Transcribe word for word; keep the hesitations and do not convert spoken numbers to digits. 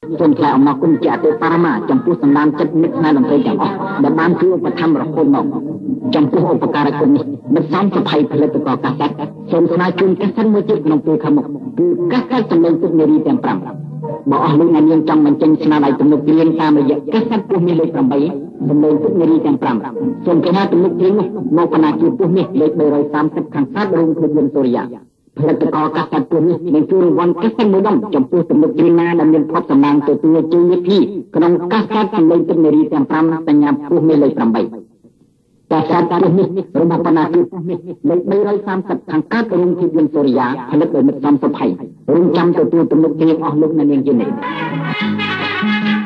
សូមថ្លែងអំណរគុណជាអតិបរមាចំពោះសម្ដានចិត្តមិត្តស្នេហ៍តន្ត្រីទាំងអស់ដែលបានជួយឧបត្ថម្ភរហូតមកចំពោះឧបការៈគុណនេះមិនសមសុភ័យផលិតករកាសែតសូមស្នើជូនកាសែតមួយទៀតក្នុងពេលខាងមុខគឺកាសែតសម្លេងទឹកនារីទាំងប្រាំបើអស់លោកអ្នកនាងចង់បញ្ចេញស្នាដៃទំនុកច្រៀងតាមរយៈកាសែតពោះមាសលេខប្រាំសម្លេងទឹកនារីទាំងប្រាំសូមកណាទំនុកច្រៀងនោះមកបណ្ណាគារពោះមាសលេខបីរយសាមសិបខាងកើតរោងភាពយន្តសូរិយាផលិតករកាសែតពោះមាសនឹងជួយរង្វាន់កាសែតមួយដុំចំពោះទំនុកច្រៀងណាដែលមានភ័ព្វសំណាងទទួលជ័យលាភីក្នុងកាសែតសម្លេងទឹកនារីទាំងប្រាំសញ្ញាពោះមាសលេខប្រាំកាសែតពោះមាសរបស់បណ្ណាគារពោះមាសលេខបីរយសាមសិបខាងកើតរោងភាពយន្តសូរិយាផលិតដោយមិត្តសំសុភ័យរងចាំទទួលទំនុកច្រៀងអស់លោកអ្នកនាងជានិច្ច